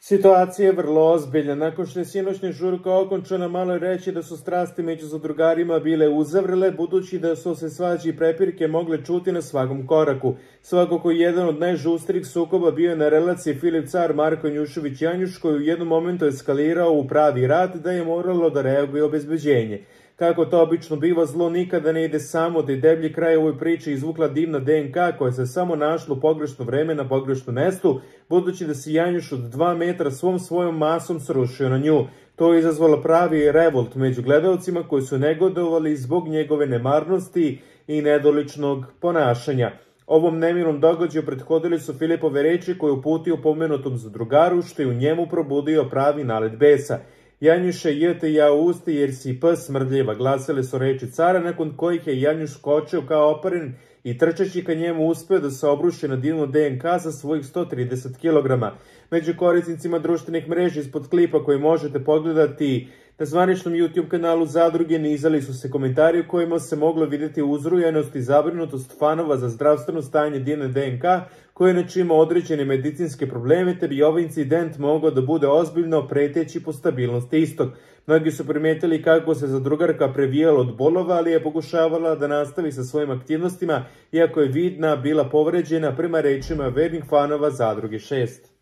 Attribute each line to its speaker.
Speaker 1: Situacija je vrlo ozbiljna. Nakon što je sinoćna žurka okončana, malo je reći da su strasti među zadrugarima bile uzavrele, budući da su se svađe i prepirke mogle čuti na svakom koraku. Svakako jedan od najžustrih sukoba bio je na relaciji Filip Car – Marko Janjušević-Janjuš, koji u jednom momentu eskalirao u pravi rat da je moralo da reaguje obezbeđenje. Kako to obično biva, zlo nikada ne ide samo, da je deblji kraj ovoj priči izvukla divna DNK koja se samo našla u pogrešno vreme na pogrešnom mestu, budući da se Janjuš od 2 metra svom svojom masom srušio na nju. To je izazvalo pravi revolt među gledalcima koji su negodovali zbog njegove nemarnosti i nedoličnog ponašanja. Ovom nemirnom događaju prethodili su Filipove reči koje uputio pomenutom zadrugaru, što je u njemu probudio pravi nalet besa. Janjuše, jete ja u usti jer si p smrdljiva, glasile su reči cara, nakon kojih je Janjuš skočio kao oparen i trčeći ka njemu uspeo da se obruši na divnu DNK sa svojih 130 kg. Među korisnicima društvenih mreža ispod klipa koji možete pogledati na zvaničnom YouTube kanalu Zadruge nizali su se komentari u kojima se moglo vidjeti uzrujenost i zabrinutost fanova za zdravstveno stanje divne DNK koje inače ima određene medicinske probleme, te bi ovaj incident mogao da bude ozbiljno preteći po stabilnosti istog. Mnogi su primetili kako se zadrugarka previjala od bolova, ali je pokušavala da nastavi sa svojim aktivnostima, iako je vidna bila povređena prema rečima vernih fanova Zadruge 6.